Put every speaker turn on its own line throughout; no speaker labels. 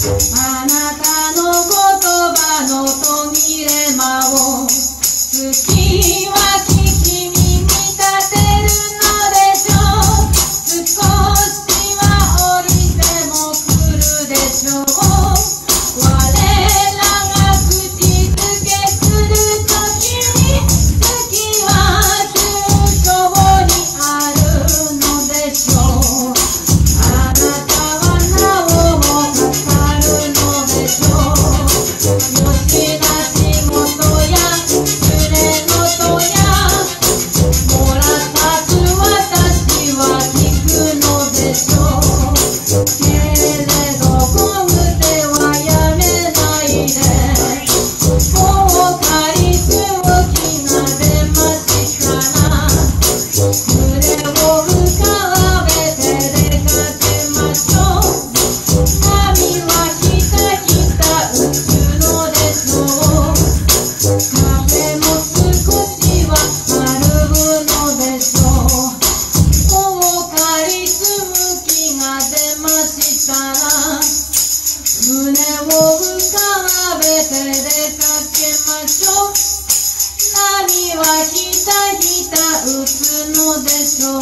あなたの言葉の途切れ間を月は聞き耳立てるのでしょう。少しは降りても来るでしょう。我らが口づけするときに月は中小にあるのでしょう。あなたはなおもかかるのでしょう。吉田仕事や連れのとやもらったつ私は聞くのでしょう。けれどゴム手はやめないで。もう借りつむ気が出ましたら胸を浮かべて出かけましょう。髪はひたひた打つのでしょう。風も少しは歩むのでしょう。もう借りつむ気が出ましたら胸を浮かべて出かけましょう。波はひたひた打つのでしょう。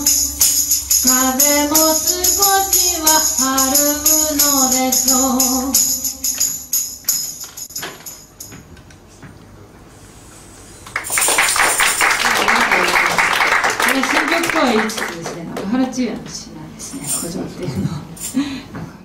風も少しは歩むのでしょう。新曲とは言いつつですね、中原中也の詩なんですね、古城っていうの。